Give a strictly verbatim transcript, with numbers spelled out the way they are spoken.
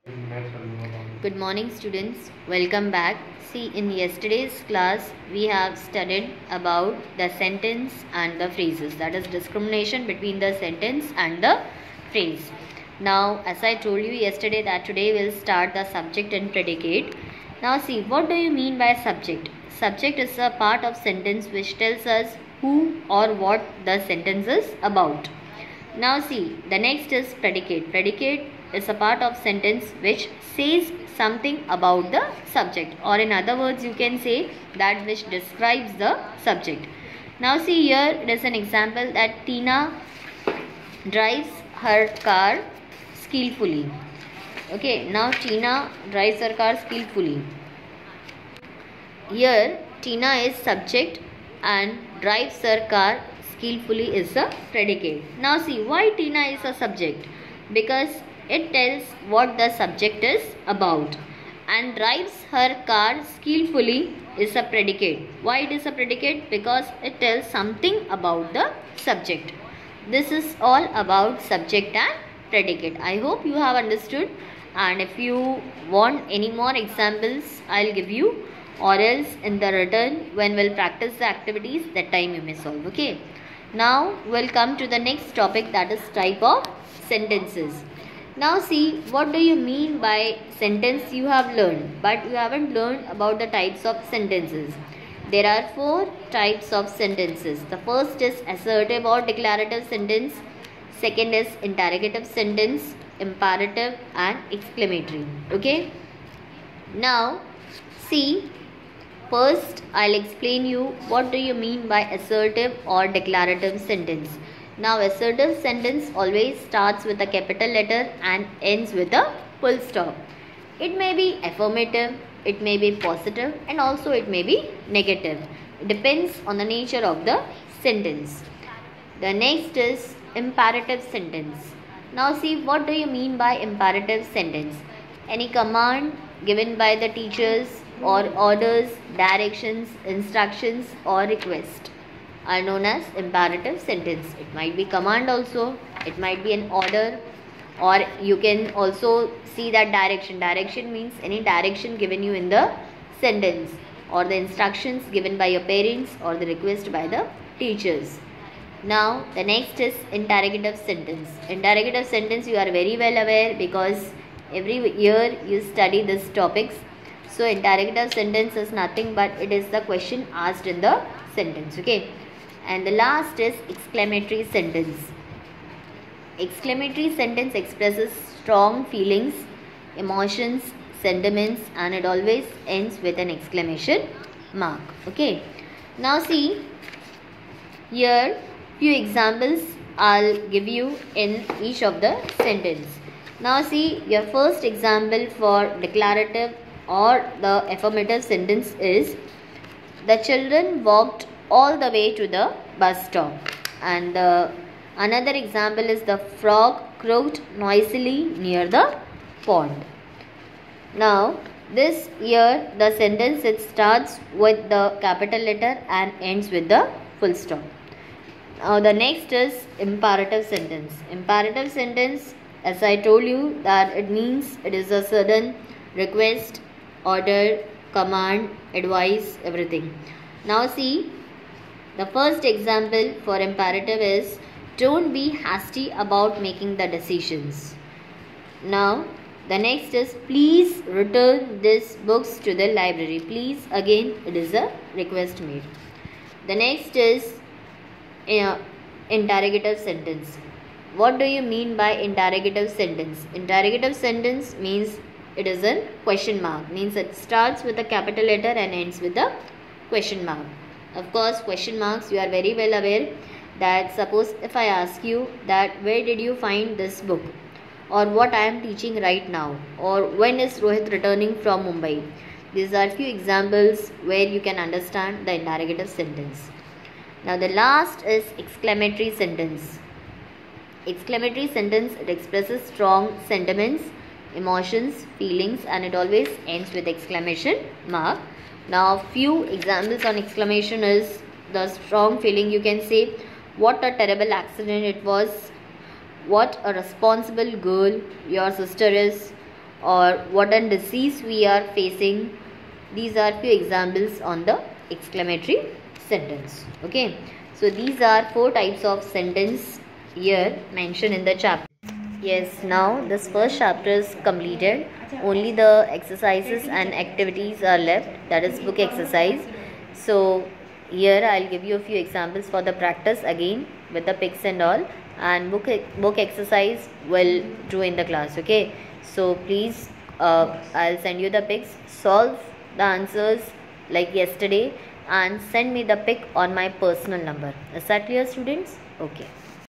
Good morning students, welcome back. See, in yesterday's class we have studied about the sentence and the phrases, that is discrimination between the sentence and the phrase. Now as I told you yesterday that today we'll start the subject and predicate. Now see, what do you mean by subject? Subject is a part of sentence which tells us who or what the sentence is about. Now see, the next is predicate. Predicate is a part of sentence which says something about the subject, or in other words you can say that which describes the subject. Now see, here it is an example that Tina drives her car skillfully. Okay, now Tina drives her car skillfully. Here Tina is subject and drives her car skillfully is a predicate. Now see, why Tina is a subject? Because it tells what the subject is about, and drives her car skillfully is a predicate. Why it is a predicate? Because it tells something about the subject. This is all about subject and predicate. I hope you have understood, and if you want any more examples I'll give you, or else in the return when we'll practice the activities, that time you may solve. Okay, now we'll come to the next topic, that is type of sentences. Now see, what do you mean by sentence you have learned, but you haven't learned about the types of sentences. There are four types of sentences. The first is assertive or declarative sentence. Second is interrogative sentence, imperative and exclamatory. Okay. Now see, first I'll explain you what do you mean by assertive or declarative sentence. Now assertive sentence always starts with a capital letter and ends with a full stop. It may be affirmative, it may be positive, and also it may be negative. It depends on the nature of the sentence. The next is imperative sentence. Now see, what do you mean by imperative sentence? Any command given by the teachers or orders, directions, instructions or request are known as imperative sentence. It might be command also, it might be an order, or you can also see that direction. Direction means any direction given you in the sentence, or the instructions given by your parents, or the request by the teachers. Now the next is interrogative sentence. Interrogative sentence you are very well aware, because every year you study these topics. So interrogative sentence is nothing but it is the question asked in the sentence. Okay. And the last is exclamatory sentence. Exclamatory sentence expresses strong feelings, emotions, sentiments, and it always ends with an exclamation mark. Okay. Now see, here few examples I'll give you in each of the sentence. Now see, your first example for declarative or the affirmative sentence is the children walked all the way to the bus stop. And the another example is the frog croaked noisily near the pond. Now this here the sentence, it starts with the capital letter and ends with the full stop. Now the next is imperative sentence. Imperative sentence, as I told you, that it means it is a sudden request, order, command, advice, everything. Now see, the first example for imperative is don't be hasty about making the decisions. Now the next is please return these books to the library. Please, again it is a request made. The next is uh, interrogative sentence. What do you mean by interrogative sentence? Interrogative sentence means it is a question mark, means it starts with a capital letter and ends with a question mark. Of course, question marks you are very well aware that suppose if I ask you that where did you find this book, or what I am teaching right now, or when is Rohit returning from Mumbai. These are few examples where you can understand the interrogative sentence. Now the last is exclamatory sentence. Exclamatory sentence, it expresses strong sentiments, emotions, feelings, and it always ends with exclamation mark. Now few examples on exclamation is the strong feeling, you can say what a terrible accident it was, what a responsible girl your sister is, or what a disease we are facing. These are few examples on the exclamatory sentence. Okay, so these are four types of sentence here mentioned in the chapter. Yes, now this first chapter is completed. Only the exercises and activities are left, that is book exercise. So here I'll give you a few examples for the practice again with the pics and all, and book book exercise will do in the class. Okay, so please uh, I'll send you the pics, solve the answers like yesterday and send me the pic on my personal number. Is that clear, students? Okay.